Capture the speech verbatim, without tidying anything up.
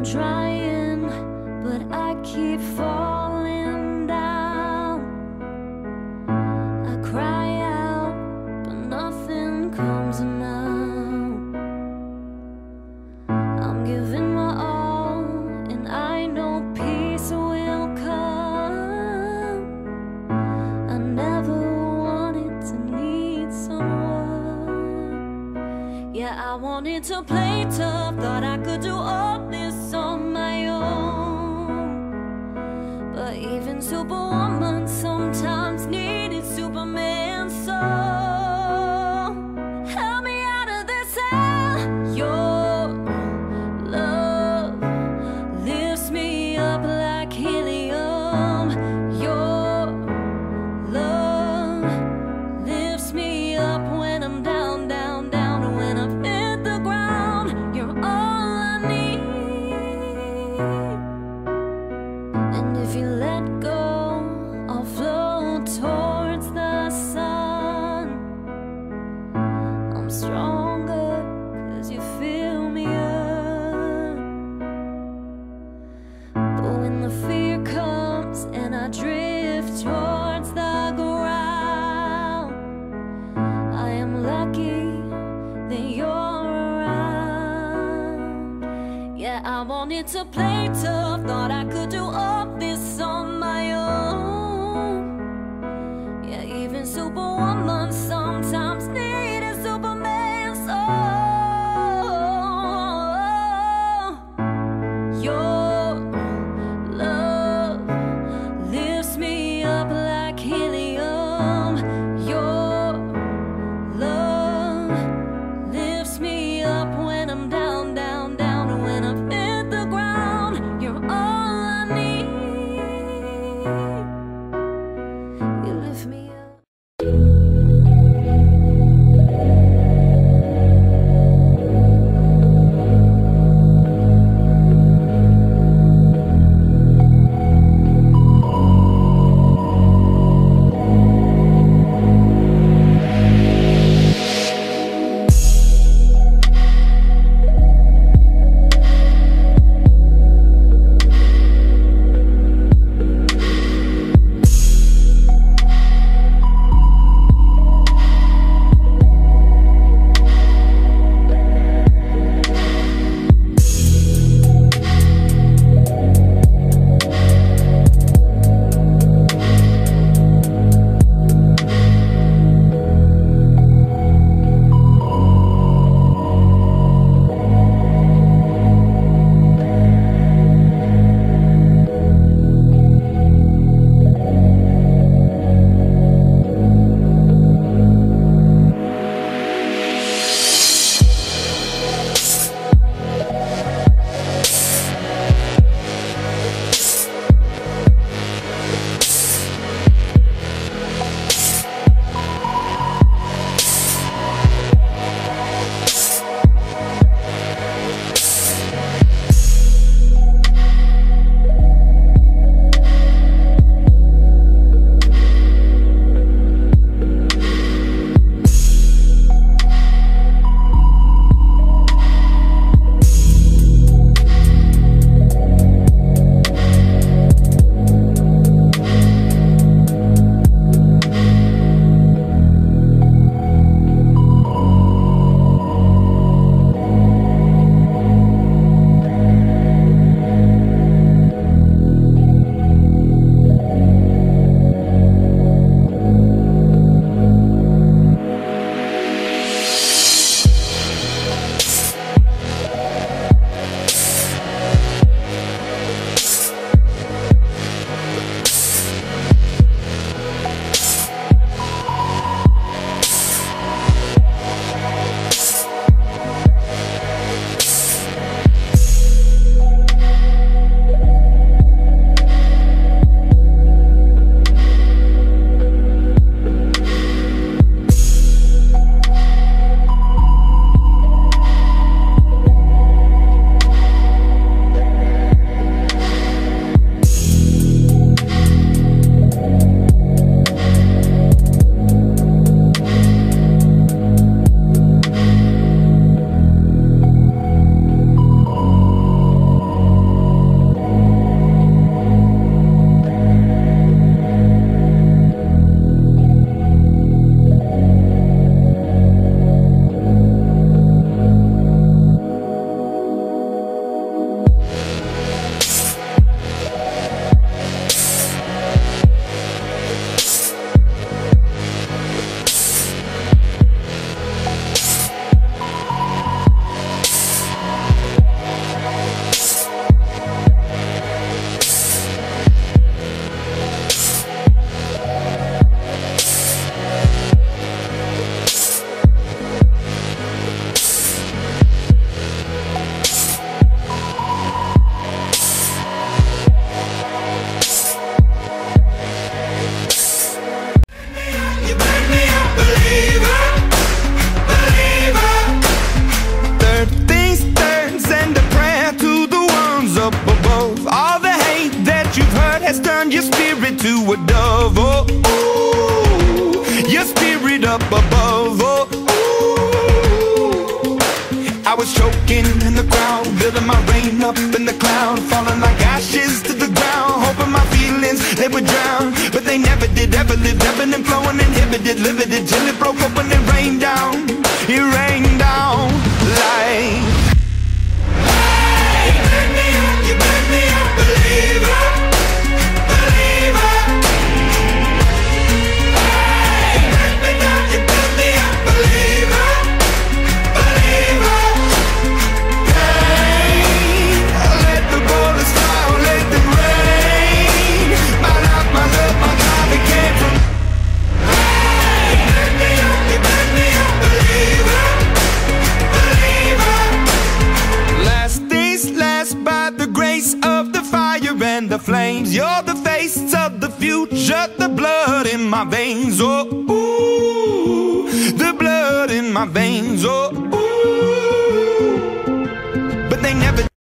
trying, but I keep falling down. I cry out, but nothing comes now. I'm giving my all, and I know peace will come. I never wanted to need someone. Yeah, I wanted to play tough, thought I could do all this on my own. But even Superwoman sometimes needed Superman, so help me out of this hell. Your love lifts me up like helium. Your love lifts me up when I'm down, down, down. When I've hit the ground, you're all I need. And if you let go, I'll float towards the sun. I'm stronger 'cause you fill me up. But when the fear comes and I drift towards the ground, I am lucky that you're around. Yeah, I wanted to play tough, thought I could do all this on my own. Yeah, even Superwoman sometimes needed Superman, so your love lifts me up like helium. Your love lifts me up when I'm down, down, down. When I've hit the ground, you're all I need. You lift me up. turned your spirit to a dove. Oh, ooh, your spirit up above. Oh, ooh. I was choking in the crowd, building my rain up in the cloud, falling like ashes to the ground, hoping my feelings, they would drown. But they never did, ever lived, ebbing and flowing, inhibited, limited, till it broke open and rained down. It rained down like, hey, you burn me up, you burn me up, believer, believer. Hey, you burn me down, you burn me up, believer, believer. Hey, let the bullets fly, let them rain. My life, my love, my God, it came from. Hey, you burn me up, you burn me up, believer, believer. Last days last by the grace of the fire and the flames. You're the face of the future, the blood in my veins. Oh, ooh, the blood in my veins. Oh,